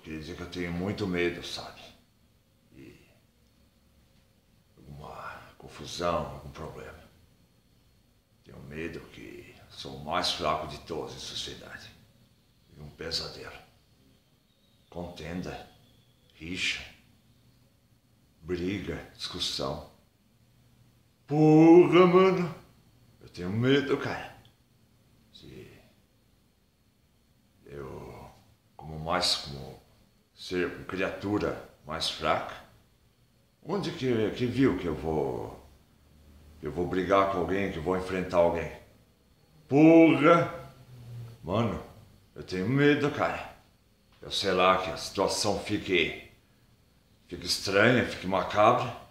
queria dizer que eu tenho muito medo, sabe? E alguma confusão, algum problema. Tenho medo que sou o mais fraco de todos em sociedade. E um pesadelo. Contenda, rixa, briga, discussão. Porra, mano. Eu tenho medo, cara. Se eu, como ser uma criatura mais fraca, onde que viu que eu vou brigar com alguém, que eu vou enfrentar alguém? Porra! Mano, eu tenho medo, cara. Eu sei lá que a situação fique estranha, fique macabra.